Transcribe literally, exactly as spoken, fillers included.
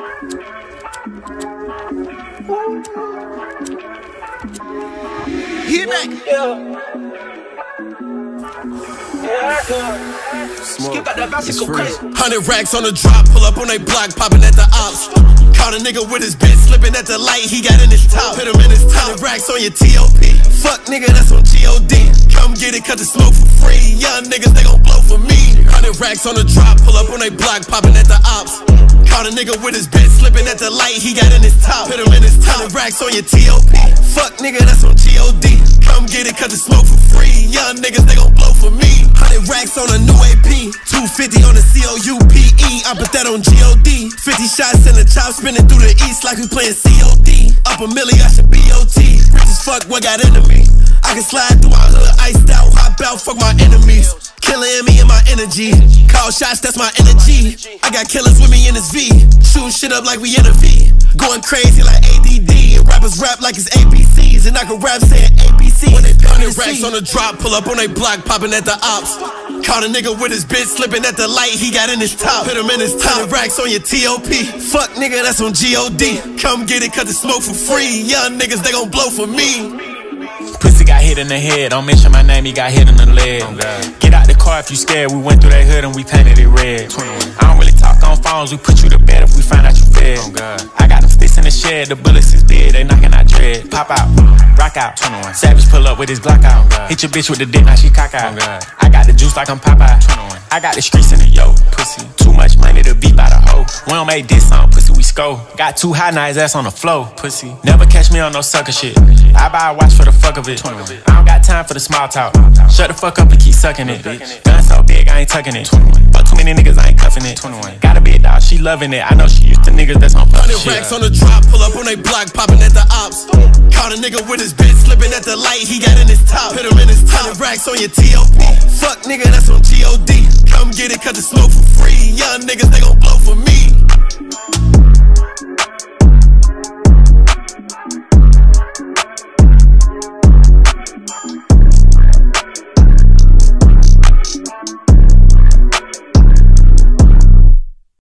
Hit back. Skip out that bicycle crazy. Hundred racks on the drop, pull up on they block, popping at the ops. Caught a nigga with his bitch slipping at the light, he got in his top. Hit him in his top. Hundred racks on your T O P. Fuck nigga, that's on G O D. Come get it, cut the smoke for free. Young niggas, they gon' blow for me. Hundred racks on the drop, pull up on they block, popping at the ops. Caught a nigga with his bitch slipping at the light, he got in his top. Hit him in his top. Hundred racks on your T O P. Fuck nigga, that's on G O D. Come get it, cut the smoke for free. Young niggas, they gon' blow for me. Hundred racks on a new A P. two fifty on the C O U P E. I put that on G O D. fifty shots in the chop, spinning through the east like we playing C O D. Up a milli, I should B O T. Rich as fuck, what got into me? I can slide through my hood, iced out, hop out, fuck my enemies. Killing me in my energy. Call shots, that's my energy. I got killers with me in this V. Shooting shit up like we in a V. Going crazy like A D D. And rappers rap like it's A B Cs. And I can rap saying A B C. When they hundred racks on the drop, pull up on they block, popping at the ops. Caught a nigga with his bitch slipping at the light, he got in his top. Hit him in his top. Hundred racks on your T O P. Fuck nigga, that's on G O D. Come get it, cut the smoke for free. Young niggas, they gon' blow for me. Pussy got hit in the head, don't mention my name, he got hit in the leg. Oh, get out the car if you scared, we went through that hood and we painted it red. I don't really talk on phones, we put you to bed if we find out you fed. Oh, I got them sticks in the shed, the bullets is dead, they knocking out dread. Pop out, rock out, twenty-one. Savage pull up with his Glock out. Oh, hit your bitch with the dick, now she cock out. Oh, I got the juice like I'm Popeye. twenty-one. I got the streets in the yo, pussy. Too much money to beat by the hoe. We don't make this song, pussy, we score. Got too high, now his ass on the floor, pussy. Never catch me on no sucker shit. I buy a watch for the fuck of it. twenty-one. I don't got time for the small talk. Shut the fuck up and keep sucking it, bitch. Gun so big, I ain't tucking it. Fuck too many niggas, I ain't cuffing it. Gotta be a dog, she loving it. I know she used to niggas that's on fucking shit. Hundred racks on the drop, pull up on they block, popping at the ops. Caught a nigga with his bitch slipping at the light, he got in his top. Hit him in his top. Hundred racks on your T O P. Fuck nigga, that's on G O D. Come get it, cut the smoke for free. Young niggas, they gon' blow.